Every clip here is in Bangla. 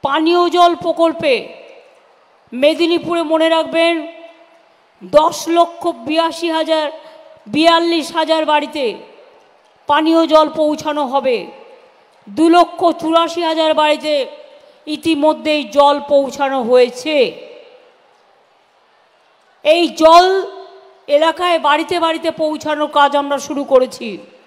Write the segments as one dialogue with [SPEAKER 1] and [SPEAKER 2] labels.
[SPEAKER 1] পানীয় জল প্রকল্পে মেদিনীপুরে মনে রাখবেন 10,82,042 বাড়িতে পানীয় জল পৌঁছানো হবে। 2,84,000 বাড়িতে ইতিমধ্যেই জল পৌঁছানো হয়েছে। এই জল এলাকায় বাড়িতে বাড়িতে পৌঁছানোর কাজ আমরা শুরু করেছি।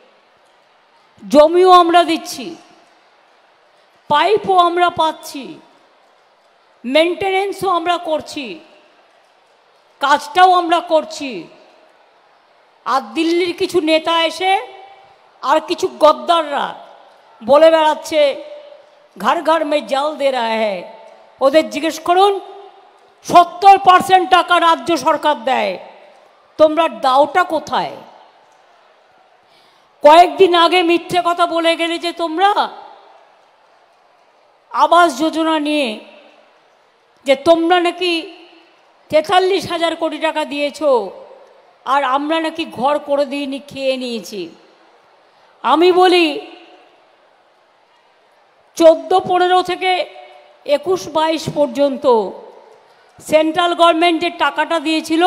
[SPEAKER 1] জমিও আমরা দিচ্ছি, পাইপও আমরা পাচ্ছি, মেনটেনেন্সও আমরা করছি, কাজটাও আমরা করছি। আর দিল্লির কিছু নেতা এসে আর কিছু গদ্দাররা বলে বেড়াচ্ছে ঘর ঘর মে জল দে রা হ্যায়। ওদের জিজ্ঞেস করুন 70% টাকা রাজ্য সরকার দেয়, তোমরা দাওটা কোথায়? কয়েকদিন আগে মিথ্যে কথা বলে গেলে যে তোমরা আবাস যোজনা নিয়ে, যে তোমরা নাকি 43,000 কোটি টাকা দিয়েছো আর আমরা নাকি ঘর করে দিইনি, খেয়ে নিয়েছি। আমি বলি 14-15 থেকে 21-22 পর্যন্ত সেন্ট্রাল গভর্নমেন্ট যে টাকাটা দিয়েছিল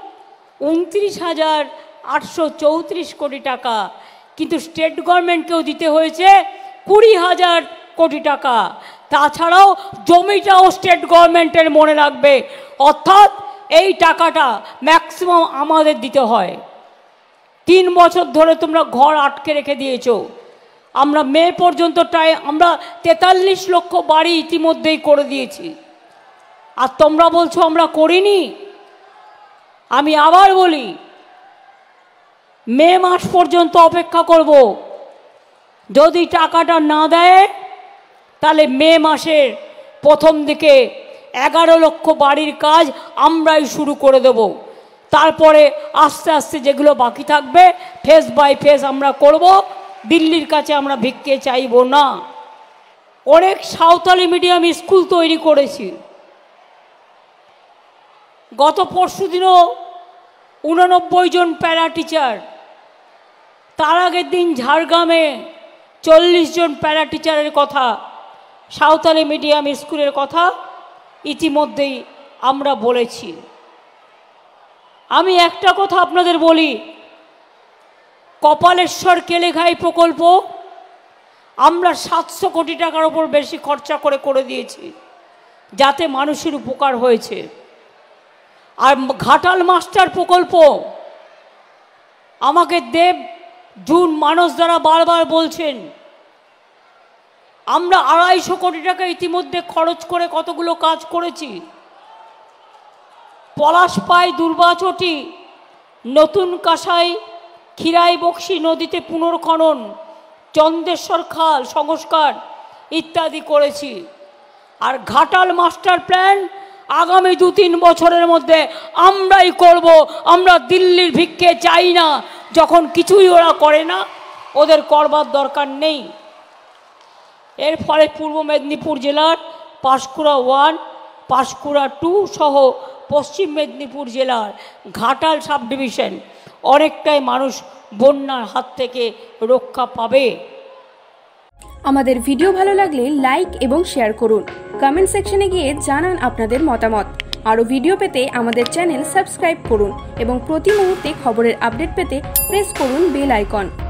[SPEAKER 1] 29,834 কোটি টাকা, কিন্তু স্টেট গভর্নমেন্টকেও দিতে হয়েছে 20,000 কোটি টাকা। তাছাড়াও জমিটাও স্টেট গভর্নমেন্টের, মনে রাখবে। অর্থাৎ এই টাকাটা ম্যাক্সিমাম আমাদের দিতে হয়। 3 বছর ধরে তোমরা ঘর আটকে রেখে দিয়েছো। আমরা মে পর্যন্ত আমরা 43 লক্ষ বাড়ি ইতিমধ্যেই করে দিয়েছি, আর তোমরা বলছো আমরা করিনি। আমি আবার বলি মে মাস পর্যন্ত অপেক্ষা করব। যদি টাকাটা না দেয় তাহলে মে মাসের প্রথম দিকে 11 লক্ষ বাড়ির কাজ আমরাই শুরু করে দেব। তারপরে আস্তে আস্তে যেগুলো বাকি থাকবে ফেজ বাই ফেজ আমরা করব। দিল্লির কাছে আমরা ভিক্ষে চাইব না। অনেক সাঁওতালি মিডিয়াম স্কুল তৈরি করেছি। গত পরশুদিনও 89 জন প্যারা টিচার, তার আগের দিন ঝাড়গ্রামে 40 জন প্যারা টিচারের কথা, সাঁওতালি মিডিয়াম স্কুলের কথা ইতিমধ্যেই আমরা বলেছি। আমি একটা কথা আপনাদের বলি, কপালেশ্বর কেলেঘাই প্রকল্প আমরা 700 কোটি টাকার ওপর বেশি খরচা করে দিয়েছি, যাতে মানুষের উপকার হয়েছে। আর ঘাটাল মাস্টার প্রকল্প আমাকে দেব জুন মানস দ্বারা বারবার বলছেন, আমরা 250 কোটি টাকা ইতিমধ্যে খরচ করে কতগুলো কাজ করেছি। পলাশপাই দুর্বাচটি, নতুন কাঁসাই ক্ষীরাই বক্সি নদীতে পুনর্খনন, চন্দ্রেশ্বর খাল সংস্কার ইত্যাদি করেছি। আর ঘাটাল মাস্টার প্ল্যান আগামী 2-3 বছরের মধ্যে আমরাই করব। আমরা দিল্লির ভিক্ষে চাই না। যখন কিছুই ওরা করে না, ওদের করবার দরকার নেই। এর ফলে পূর্ব মেদিনীপুর জেলার পাঁশকুড়া 1, পাঁশকুড়া 2 সহ পশ্চিম মেদিনীপুর জেলার ঘাটাল সাব ডিভিশন অনেকটাই মানুষ বন্যার হাত থেকে রক্ষা পাবে।
[SPEAKER 2] আমাদের ভিডিও ভালো লাগলে লাইক এবং শেয়ার করুন। কমেন্ট সেকশনে গিয়ে জানান আপনাদের মতামত। আরও ভিডিও পেতে আমাদের চ্যানেল সাবস্ক্রাইব করুন এবং প্রতি মুহূর্তে খবরের আপডেট পেতে প্রেস করুন বেল আইকন।